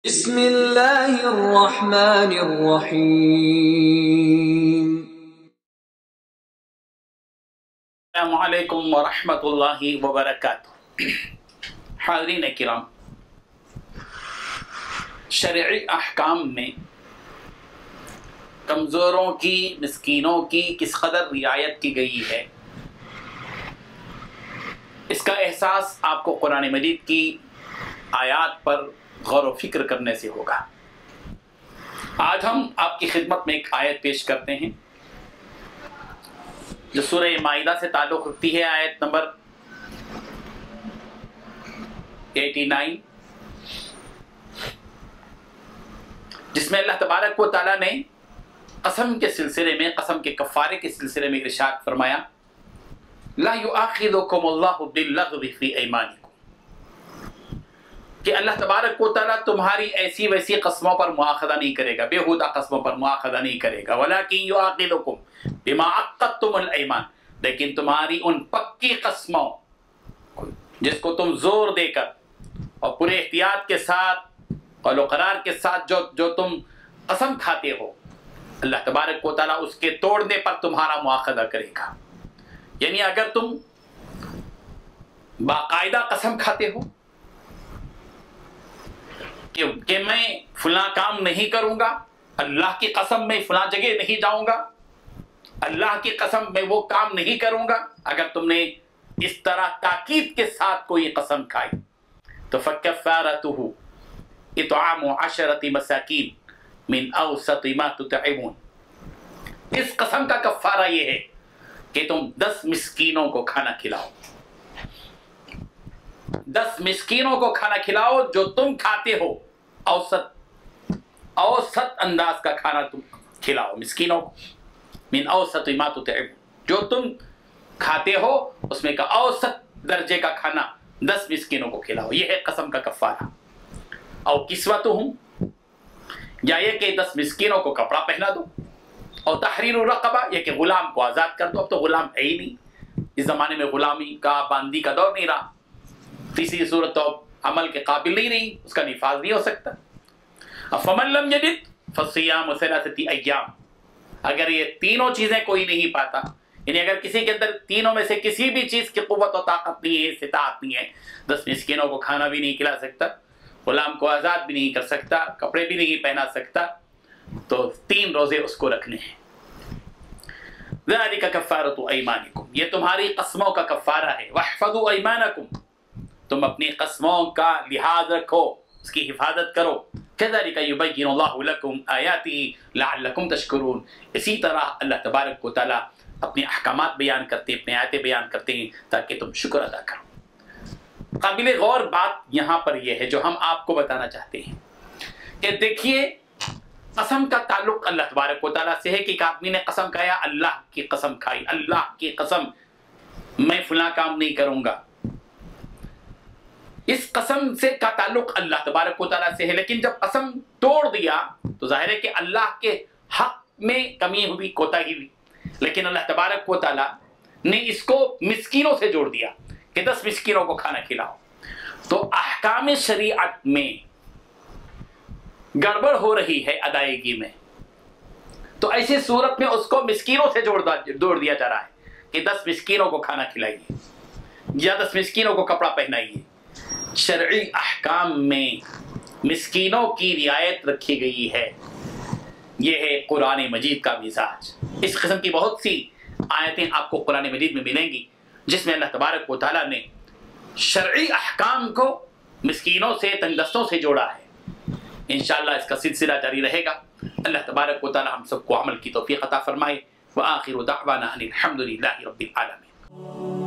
بسم اللہ الرحمن الرحیم۔ السلام علیکم ورحمۃ اللہ وبرکاتہ۔ حاضرین کرام، شرعی احکام میں کمزوروں کی، مسکینوں کی کس قدر رعایت کی گئی ہے، اس کا احساس آپ کو قرآن مجید کی آیات پر غور و فکر کرنے سے ہوگا۔ آج ہم آپ کی خدمت میں ایک آیت پیش کرتے ہیں جو سورہ مائدہ سے تعلق رکھتی ہے، آیت نمبر 89، جس میں اللہ تبارک و تعالیٰ نے قسم کے سلسلے میں، قسم کے کفارے کے سلسلے میں ارشاد فرمایا، لا یؤاخذکم اللہ باللغو فی ایمانکم، کہ اللہ تبارک و تعالیٰ تمہاری ایسی ویسی قسموں پر مؤاخذہ نہیں کرے گا، بیہودہ قسموں پر مؤاخذہ نہیں کرے گا، ولیکن یؤاخذکم بما عقدتم الایمان، لیکن تمہاری ان پکی قسموں جس کو تم زور دے کر اور پورے احتیاط کے ساتھ قول و قرار کے ساتھ جو تم قسم کھاتے ہو، اللہ تبارک و تعالیٰ اس کے توڑنے پر تمہارا مؤاخذہ کرے گا۔ یعنی اگر تم باقاعدہ قسم کھاتے ہو کہ میں فلاں کام نہیں کروں گا، اللہ کی قسم میں فلاں جگہ نہیں جاؤں گا، اللہ کی قسم میں وہ کام نہیں کروں گا، اگر تم نے اس طرح تاکید کے ساتھ کوئی قسم کھائی تو فکفارتہ اطعام 10 مساکین من اوسط ما تطعمون، اس قسم کا کفارہ یہ ہے کہ تم 10 مسکینوں کو کھانا کھلاؤ، 10 مسکینوں کو کھانا کھلاؤ جو تم کھاتے ہو، اوسط انداز کا کھانا تم کھلاؤ مسکینوں کو، من اوسط ما تطعمون، جو تم کھاتے ہو اس میں کا اوسط درجے کا کھانا 10 مسکینوں کو کھلاؤ، یہ ہے قسم کا کفارہ۔ او کسوتہم، یا یہ کہ 10 مسکینوں کو کپڑا پہنا دو، اور تحریر الرقبہ، یہ کہ غلام کو آزاد کر دو۔ اب تو غلام ہے ہی نہیں، اس زمانے میں غلامی کا، باندی کا دور نہیں رہا، تیسری صورت تو عمل کے قابل نہیں رہی، اس کا نفاذ نہیں ہو سکتا۔ فمن لم یجد فصیام 3 ایام، اگر یہ تینوں چیزیں کوئی نہیں پاتا، یعنی اگر کسی کے اندر تینوں میں سے کسی بھی چیز کی قوت و طاقت نہیں ہے، استطاعت نہیں ہے، 10 مسکینوں کو کھانا بھی نہیں کھلا سکتا، غلام کو آزاد بھی نہیں کر سکتا، کپڑے بھی نہیں پہنا سکتا، تو 3 روزے اس کو رکھنے ہیں۔ ذَلِكَ كَفَّارَةُ أَيْمَانِكُمْ، یہ تمہاری قسموں کا کفارہ ہے۔ وَاحْفَظُوا أَيْمَانَكُمْ، تم اپنی قسموں کا لحاظ رکھو، اس کی حفاظت کرو۔ كَذَلِكَ يُبَيِّنُ اللَّهُ لَكُمْ آيَاتِهِ لَعَلَّكُمْ تَشْكُرُونَ، اسی طرح اللہ تبارک و تعالیٰ اپنے احکامات بیان کرتے ہیں، اپنے آیتیں بیان کرتے ہیں تاکہ تم شکر ادا کرو۔ قابل غور بات یہاں پر یہ ہے جو ہم آپ کو بتانا چاہتے ہیں کہ دیکھیے، قسم کا تعلق اللہ تبارک و تعالیٰ سے ہے کہ ایک آدمی نے قسم کھایا، اللہ کی قسم کھائی، اللہ کی قسم میں فلاں کام نہیں کروں گا، اس قسم سے کا تعلق اللہ تبارک و تعالیٰ سے ہے، لیکن جب قسم توڑ دیا تو ظاہر ہے کہ اللہ کے حق میں کمی ہوئی، کوتاہی ہوئی، لیکن اللہ تبارک و تعالیٰ نے اس کو مسکینوں سے جوڑ دیا کہ 10 مسکینوں کو کھانا کھلاؤ۔ تو احکام شریعت میں گڑبڑ ہو رہی ہے ادائیگی میں، تو ایسی صورت میں اس کو مسکینوں سے جوڑ دیا جا رہا ہے کہ 10 مسکینوں کو کھانا کھلائیے یا 10 مسکینوں کو کپڑا پہنائیے۔ شرعی احکام میں مسکینوں کی رعایت رکھی گئی ہے، یہ ہے قرآن مجید کا مزاج۔ اس قسم کی بہت سی آیتیں آپ کو قرآن مجید میں ملیں گی جس میں اللہ تبارک و تعالیٰ نے شرعی احکام کو مسکینوں سے، تنگ دستوں سے جوڑا ہے۔ انشاءاللہ اس کا سلسلہ جاری رہے گا۔ اللہ تبارک و تعالیٰ ہم سب کو عمل کی توفیق عطا فرمائے۔ وآخر دعوانا ان الحمد للہ رب العالمین۔